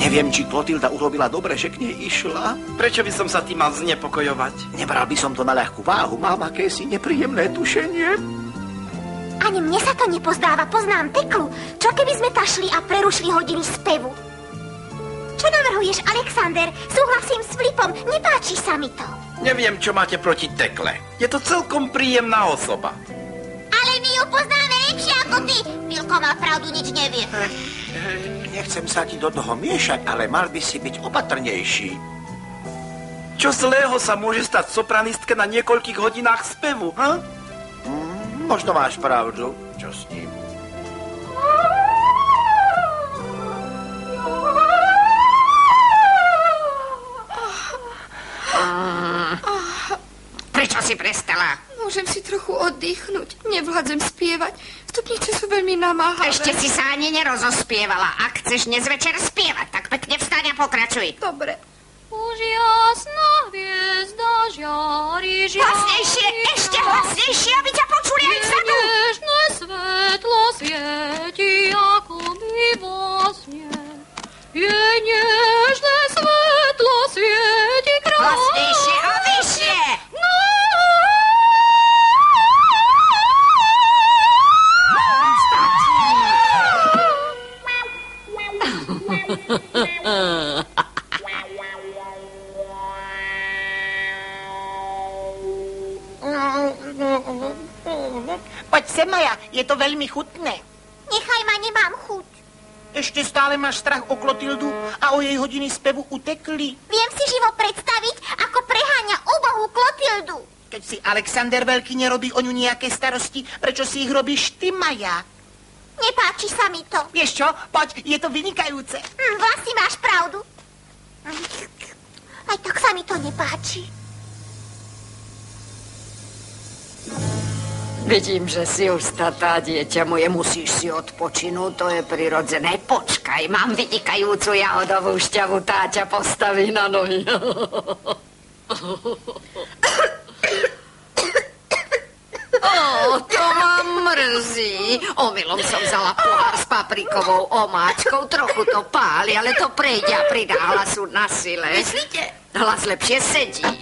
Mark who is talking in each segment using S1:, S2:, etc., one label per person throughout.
S1: Neviem, či Klotilda urobila dobre, že k nej išla.
S2: Prečo by som sa tým mal znepokojovať?
S1: Nebral by som to na ľahkú váhu. Mám akési nepríjemné tušenie.
S3: Ani mne sa to nepozdáva, poznám Teklu. Čo keby sme tašli a prerušili hodiny spevu? Čo navrhuješ, Alexander? Súhlasím s Flipom, nepáči sa mi to.
S2: Neviem, čo máte proti Tekle. Je to celkom príjemná osoba.
S3: Ale my ju poznáme lepšie ako ty. Milko má pravdu, nič nevie.
S1: Nechcem sa ti do toho miešať, ale mal by si byť opatrnejší.
S2: Čo zlého sa môže stať sopranistke na niekoľkých hodinách spevu, ha?
S1: Možno máš pravdu. Čo s ním?
S4: Prečo si prestala?
S5: Môžem si trochu oddychnúť. Nevládzem spievať. Stupnice sú veľmi namáhavé.
S4: Ešte si sa ani nerozospievala. Ak chceš dnes večer spievať, tak pekne vstaň a pokračuj.
S5: Dobre.
S6: Už jasná hviezda žiari,
S4: Hlasnejšie, ešte hlasnejšie, aby ťa počuli aj vzadu.
S6: Nežné svetlo svieti, ako by vo sne. Je nežné svetlo svieti krásne.
S4: Hlasnejšie a vyššie.
S7: Poď sem, Maja, je to veľmi chutné.
S3: Nechaj ma, nemám chuť.
S7: Ešte stále máš strach o Klotildu a o jej hodiny spevu utekli.
S3: Viem si živo predstaviť, ako preháňa ubohú Klotildu.
S7: Keď si Alexander Veľký nerobí o ňu nejaké starosti, prečo si ich robíš ty, Maja?
S3: Nepáči sa mi to.
S7: Vieš čo? Poď, je to vynikajúce.
S3: Vlastne máš pravdu. Aj tak sa mi to nepáči.
S4: Vidím, že si ustatá, dieťa moje, musíš si odpočinúť, to je prirodzené. Počkaj, mám vynikajúcu jahodovú šťavu, tá ťa postaví na nohy. To ma mrzí. Omylom som vzala pohár s paprikovou omáčkou, trochu to páli, ale to prejde a pridá hlasu na sile.
S5: Myslíte?
S4: Hlas lepšie sedí.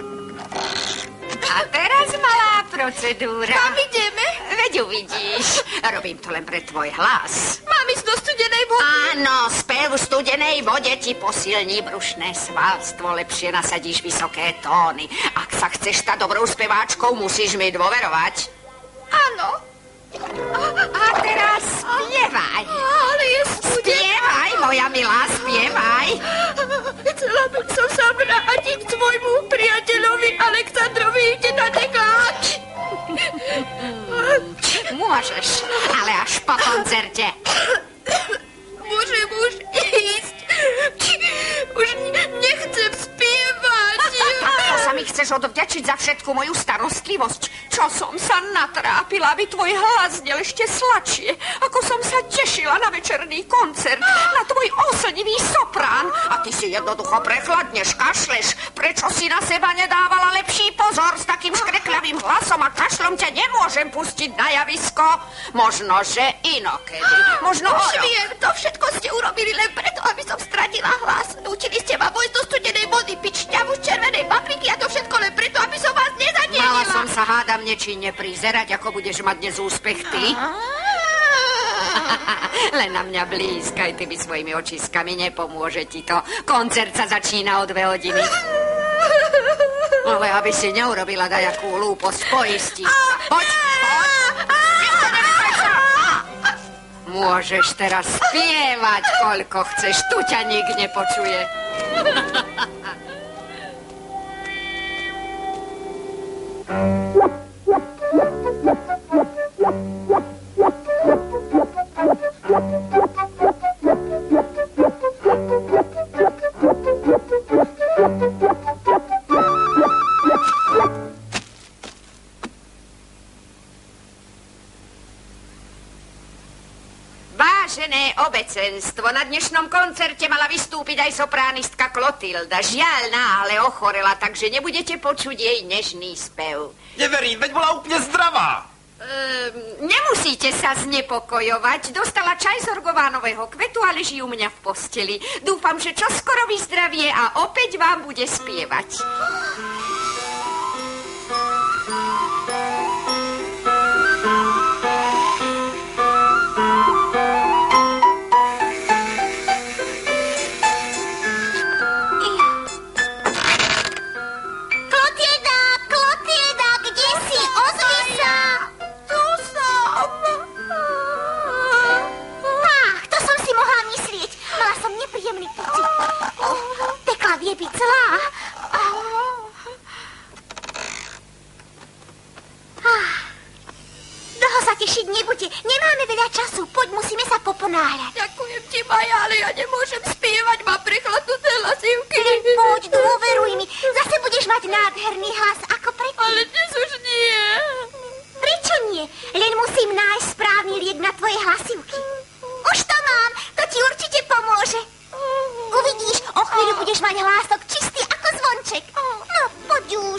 S4: A teraz malá procedúra.
S5: Kam ideme?
S4: Veď uvidíš. Robím to len pre tvoj hlas.
S5: Mám ísť do studenej vody.
S4: Áno, spev v studenej vode ti posilní brušné svalstvo, lepšie nasadíš vysoké tóny. Ak sa chceš stať dobrou speváčkou, musíš mi dôverovať.
S5: Áno.
S4: A teraz spievaj.
S5: Ale je studená.
S4: Spievaj, moja milá, spievaj.
S5: Chcela by som sa vrátiť k tvojmu priateľovi Alexandrovi, ide na dekáč.
S4: Môžeš, ale až po koncerte.
S5: Môžem už ísť. Už nechcem spievať.
S4: Ako sa mi chceš odvďačiť za všetku moju starostlivosť? Čo som sa natrápila, aby tvoj hlas znel ešte sladšie. Ako som sa tešila na večerný koncert, na tvoj oslnivý soprán. A ty si jednoducho prechladneš, kašleš. Prečo si na seba nedávala lepší pozor? S takým škrekľavým hlasom a kašlom ťa nemôžem pustiť na javisko. Možno, že inokedy. Možno
S5: Už viem, to všetko ste urobili len preto, aby som stratila hlas. Núčili ste ma vojsť do studenej vody, piť šťavu z červenej papriky a to všetko len preto, aby som vás nezanielila.
S4: Mala som sa, hádam, nečinne prizerať, ako budeš mať dnes úspech ty. Len na mňa blízkaj, ty by svojimi očiskami, nepomôže ti to. Koncert sa začína o 2 hodiny. Ale aby si neurobila dajakú hlúposť, poistí sa. Poď, poď. Môžeš teraz spievať, koľko chceš, tu ťa nik nepočuje. Vážené obecenstvo, na dnešnom koncerte mala vystúpiť aj sopránistka Klotilda. Žiaľ, náhle ochorela, takže nebudete počuť jej nežný spev.
S2: Neverím, veď bola úplne zdravá.
S4: Nemusíte sa znepokojovať. Dostala čaj z orgovánového kvetu a leží u mňa v posteli. Dúfam, že čoskoro vyzdravie a opäť vám bude spievať.
S5: Ďakujem ti, Maja, ale ja nemôžem spievať, mám prechladnuté hlasivky.
S3: Poď, dôveruj mi, zase budeš mať nádherný hlas ako predtým.
S5: Ale dnes už nie.
S3: Prečo nie? Len musím nájsť správny liek na tvoje hlasivky. Už to mám, to ti určite pomôže. Uvidíš, o chvíľu budeš mať hlások čistý ako zvonček. No, poď už.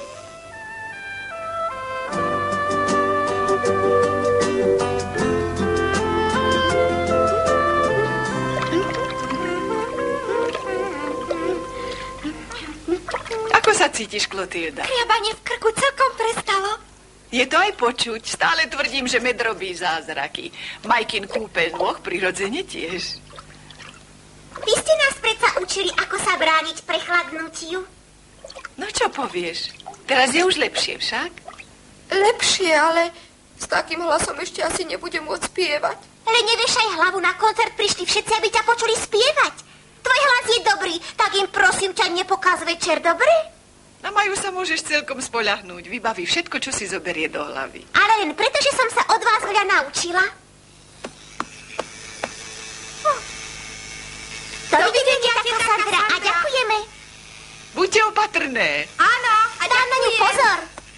S8: Ako sa cítiš, Klotilda?
S5: Kriabanie v krku celkom prestalo.
S8: Je to aj počuť. Stále tvrdím, že med robí zázraky. Majkin kúpeľ nôh prirodzene tiež.
S3: Vy ste nás predsa učili, ako sa brániť prechladnutiu.
S8: No čo povieš? Teraz je už lepšie však?
S5: Lepšie, ale s takým hlasom ešte asi nebudem môcť spievať.
S3: Ale neviešaj hlavu, na koncert prišli všetci, aby ťa počuli spievať. Tvoj hlas je dobrý, tak im prosím ťa nepokaz večer, dobre?
S8: Na Maju sa môžeš celkom spoľahnúť. Vybaví všetko, čo si zoberie do hlavy.
S3: Ale len preto, že som sa od vás veľa naučila. Dovidenia, teta Sandra, a ďakujeme.
S8: Buďte opatrné.
S3: Áno, a dám na ňu pozor.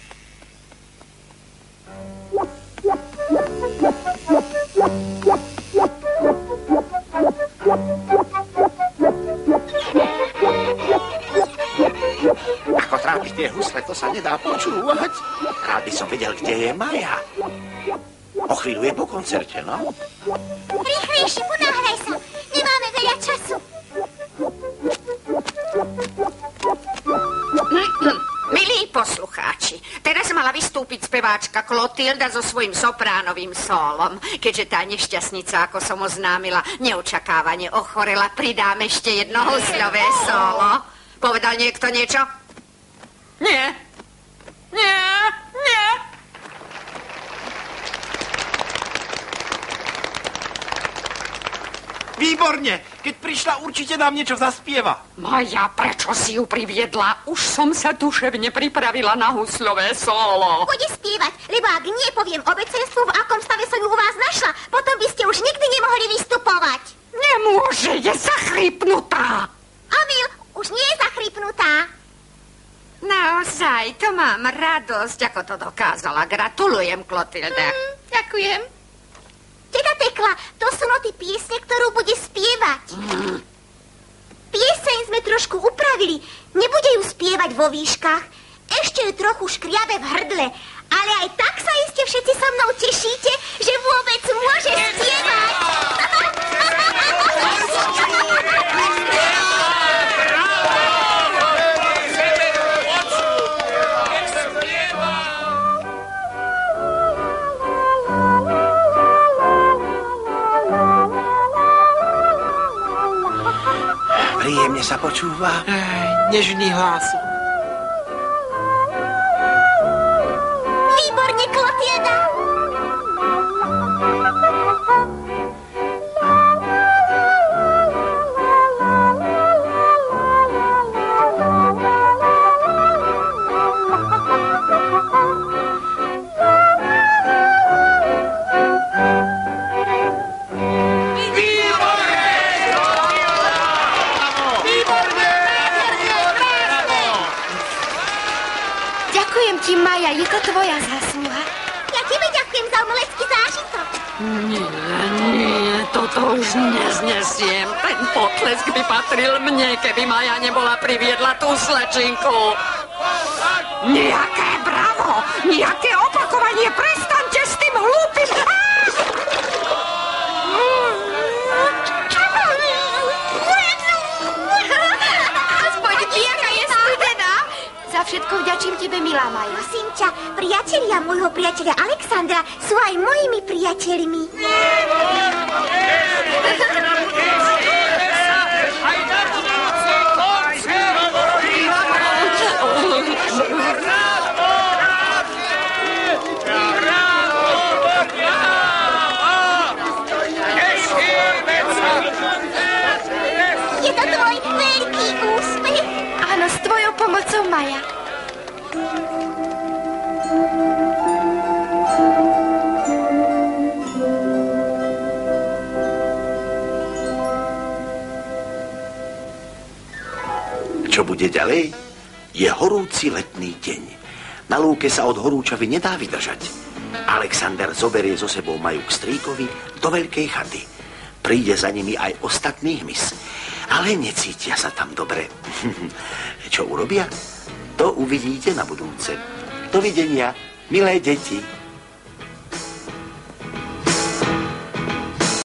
S1: Ako trápiť tie husle, to sa nedá počúvať. Rád by som vedel, kde je Maja. O chvíľu je po koncerte, no?
S3: Rýchlejšie, ponáhľaj sa. Nemáme veľa času.
S4: Milí poslucháči, teraz mala vystúpiť speváčka Klotilda so svojím sopránovým sólom. Keďže tá nešťastnica, ako som oznámila, neočakávane ochorela, pridám ešte jedno husľové solo. Povedal niekto niečo? Nie. Nie. Nie.
S2: Výborne! Keď prišla, určite nám niečo zaspieva.
S9: Maja, prečo si ju priviedla? Už som sa duševne pripravila na husľové solo.
S3: Bude spievať, lebo ak nie, poviem obecenstvu, v akom stave som ju u vás našla. Potom by ste už nikdy nemohli vystupovať.
S9: Nemôže, je zachrypnutá.
S3: Omyl, už nie je zachrypnutá.
S4: Naozaj, to mám radosť, ako to dokázala. Gratulujem, Klotilda.
S5: Ďakujem.
S3: Teta Tekla, to sú noty piesne, ktorú bude spievať. Pieseň sme trošku upravili. Nebude ju spievať vo výškach. Ešte ju trochu škriabe v hrdle. Ale aj tak sa iste všetci so mnou tešíte, že vôbec môže spievať.
S1: Príjemne sa počúva.
S2: Nežný hlas.
S3: Výborne, Klotilda.
S5: Maja, je to tvoja zásluha.
S3: Ja tebe ďakujem za umelecký zážitok.
S9: Nie, toto už neznesiem. Ten potlesk by patril mne, keby Maja nebola priviedla tú slečinku. Nejaké bravo, nejaké opakovanie, prestaňte s tým hlúpým
S3: môjho priateľa Alexandra sú aj mojimi priateľmi. Je to tvoj veľký úspech?
S5: Áno, s tvojou pomocou, Maja.
S1: Čo bude ďalej? Je horúci letný deň. Na lúke sa od horúčavy nedá vydržať. Alexander zoberie so sebou Maju k strýkovi do veľkej chaty. Príde za nimi aj ostatný hmyz. Ale necítia sa tam dobre. Čo urobia? To uvidíte na budúce. Dovidenia, milé deti.